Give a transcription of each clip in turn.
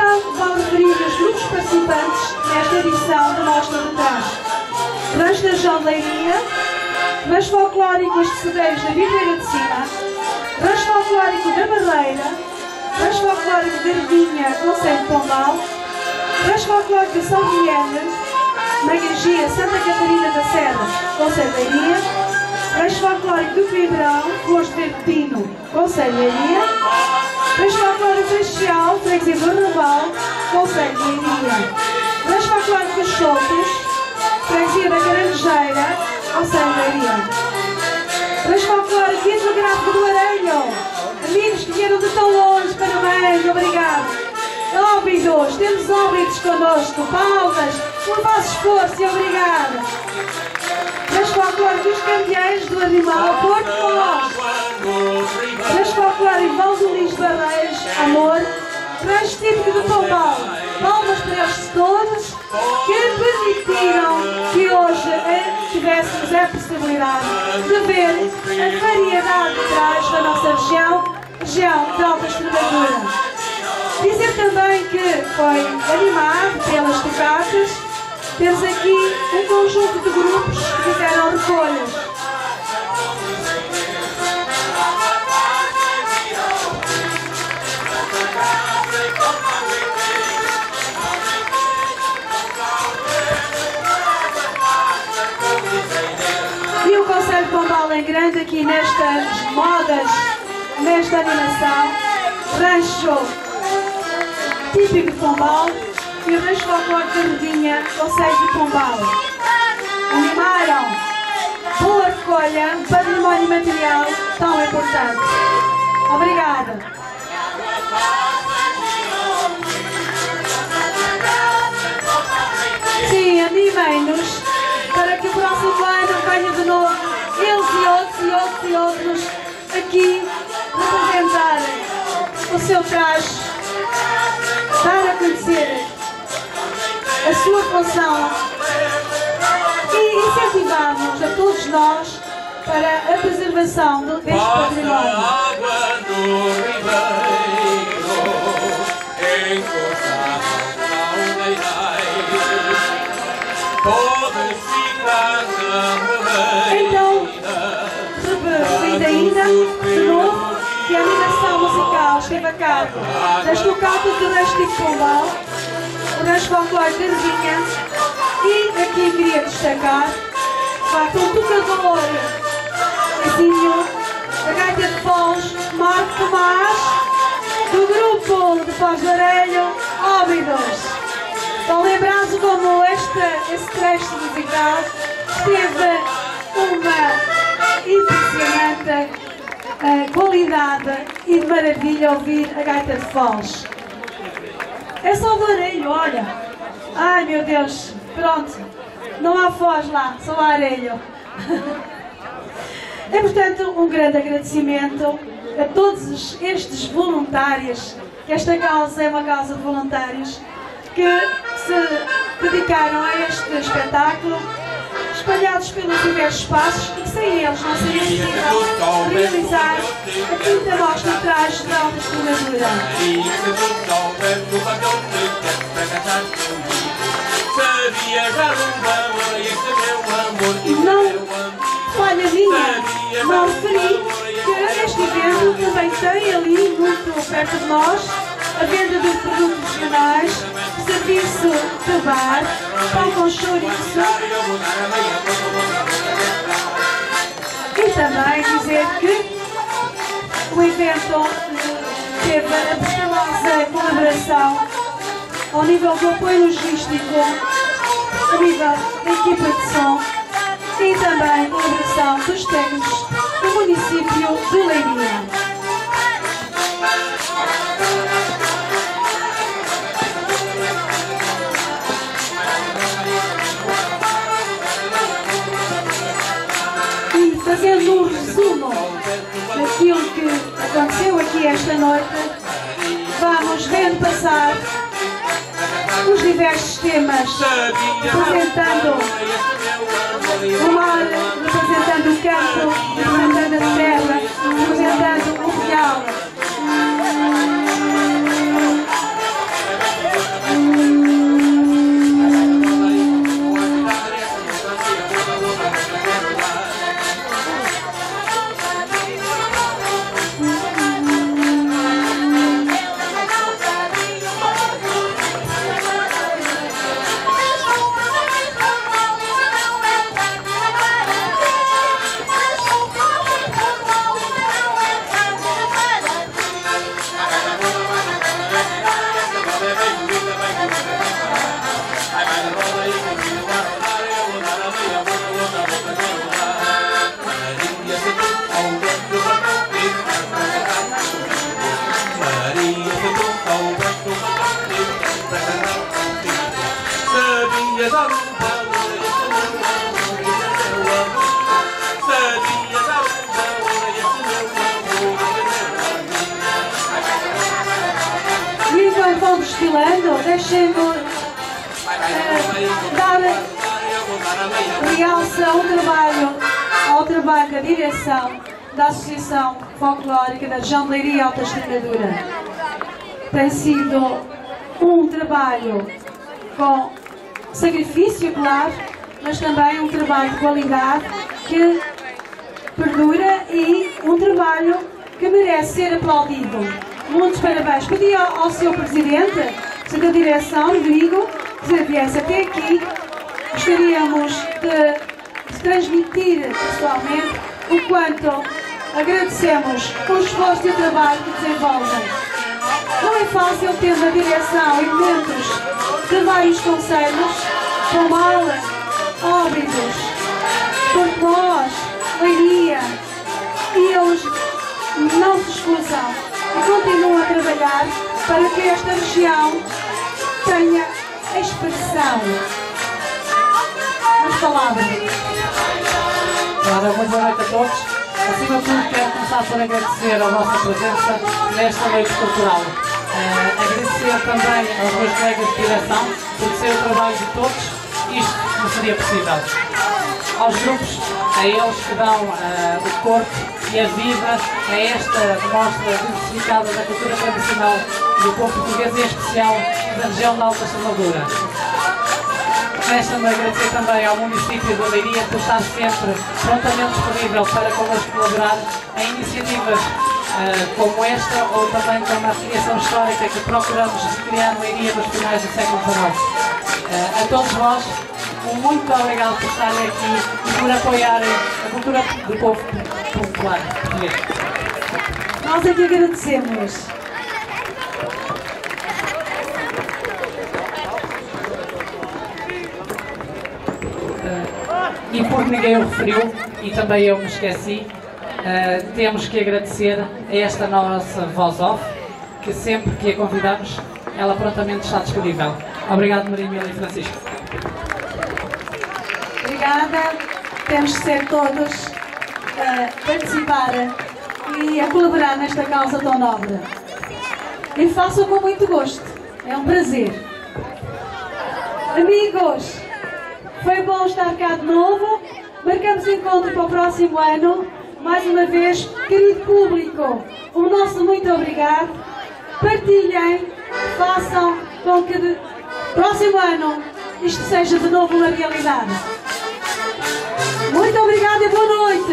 Então, vão referir os grupos participantes nesta edição da Mostra de Trás. Rancho da João de Leiria, Rancho Folclórico Os Tecedeiros da Viveira de Cima, Rancho Folclórico da Barreira, Rancho Folclórico de Ardinha, Conselho de Pombal, Rancho Folclórico de São Guilherme, Magagia, Santa Catarina da Serra, Conselho de Leiria, Rancho Folclórico do Fibrão, Flores de Verde Pino, Conselho de Leiria, Rancho Folclórico Facial, Freguesia do Arrabal, Conselho de Leiria, Rancho Folclórico dos Soltos, Freguesia da Caranjeira, Conselho de Leiria, Rancho Folclórico Hidrográfico do Arelho, amigos que vieram de tão longe, parabéns, obrigado. Óbidos, temos óbidos connosco, palmas, por vosso esforço e obrigado. Rancho Folclórico dos Campeões do Animal, Porto Mós, Rancho Folclórico Valdolis Barreiros, Amor, Rancho Típico do Pombal, palmas para estes todos que permitiram que hoje tivéssemos a possibilidade de ver a variedade de trás da nossa região de Alta Extremadura. Dizer também que foi animado pelas tocatas. Temos aqui um conjunto de grupos que fizeram recolhas. E o Conselho de Pombal em grande aqui nestas modas, nesta animação. Rancho Típico de Pombal e o Rancho Folclórico de Ardinha, Conselho de Pombal. Animaram boa recolha, património material tão importante. Obrigada. Sim, animem-nos para que o próximo ano venha de novo eles e outros aqui representarem o seu traje, dar a conhecer a sua função e incentivarmos a todos nós para a preservação deste património. Então, repetindo ainda, de novo, que a animação musical esteve a cargo das tocatas do Rancho Típico de Pombal, o Rancho Folclórico de Ardinha, e aqui queria destacar, de facto, um tocador vizinho da Gaita de Foz, Marco Tomás, do grupo de Foz do Arelho, Óbidos. Estão lembrados como esse trecho musical teve uma impressionante qualidade e de maravilha ouvir a Gaita de Foz. É só do Arelho, olha. Ai meu Deus, pronto. Não há Foz lá, só há Arelho. É portanto um grande agradecimento a todos estes voluntários, que esta causa é uma causa de voluntários, que se dedicaram a este espetáculo, espalhados pelos diversos espaços e que sem eles não seria possível realizar a quinta mostra de trajes da Alta Extremadura. Não falha minha, não referi que este evento também tem ali, muito perto de nós, a venda de produtos regionais, serviço de bar, pão com chouriço. E também dizer que o evento teve a preciosa colaboração ao nível do apoio logístico, a nível da equipa de som e também a colaboração dos técnicos do município de Leiria. Fazendo um resumo daquilo que aconteceu aqui esta noite, vamos vendo passar os diversos temas, representando o mar, representando o campo, representando a terra, representando o real. E enquanto vão desfilando, deixem-me dar realce ao trabalho da direção da Associação Folclórica da Região de Leiria e Alta Extremadura. Tem sido um trabalho com sacrifício, claro, mas também um trabalho de qualidade que perdura e um trabalho que merece ser aplaudido. Muitos parabéns. Pedi ao Sr. Presidente da Direção, Rodrigo, que viesse até aqui. Gostaríamos de transmitir pessoalmente o quanto agradecemos o esforço e o trabalho que desenvolvem. Não é fácil ter na direção elementos de vários concelhos, como Ala, Óbidos, Portmós, Leiria, e eles não se escusam e continuam a trabalhar para que esta região tenha expressão nas palavras. Ora, muito boa noite a todos. Acima de tudo, quero começar por agradecer a vossa presença nesta noite cultural. Agradecer também aos meus colegas de direção, porque sem o trabalho de todos, isto não seria possível. Aos grupos, a eles que dão o corpo e a vida a esta mostra diversificada da cultura tradicional do povo português, em especial da região da Alta Extremadura. Resta-me agradecer também ao município de Leiria por estar sempre prontamente disponível para connosco colaborar em iniciativas como esta, ou também com a criação histórica que procuramos criar no Leiria nos finais do século XIX. A todos vós, muito obrigado por estarem aqui e por apoiarem a cultura do povo popular português. Nós é que agradecemos. E porque ninguém o referiu, e também eu me esqueci, temos que agradecer a esta nossa voz off, que sempre que a convidamos, ela prontamente está disponível. Obrigado, Maria Emília e Francisco. Obrigada. Temos de ser todos a participar e a colaborar nesta causa tão nobre. E faço com muito gosto. É um prazer. Amigos, foi bom estar cá de novo. Marcamos encontro para o próximo ano. Mais uma vez, querido público, o nosso muito obrigado. Partilhem, façam com que no próximo ano isto seja de novo uma realidade. Muito obrigada e boa noite.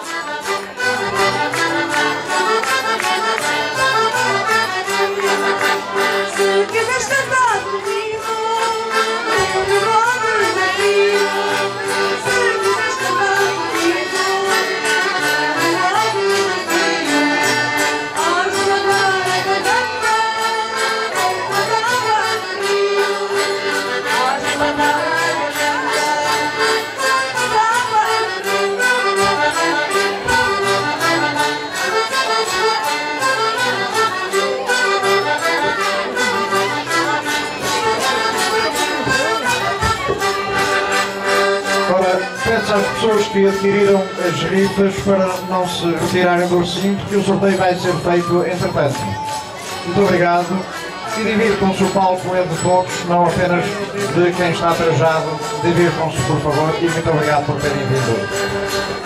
Se quiseres cantar comigo, eu vou daqui. Se quiseres cantar comigo, eu vou daqui. Aos cantar, cantar, às pessoas que adquiriram as rifas para não se retirarem do recinto, que o sorteio vai ser feito entretanto. Muito obrigado e divirtam-se, o palco é de todos, não apenas de quem está trajado. Divirtam-se, por favor, e muito obrigado por terem vindo.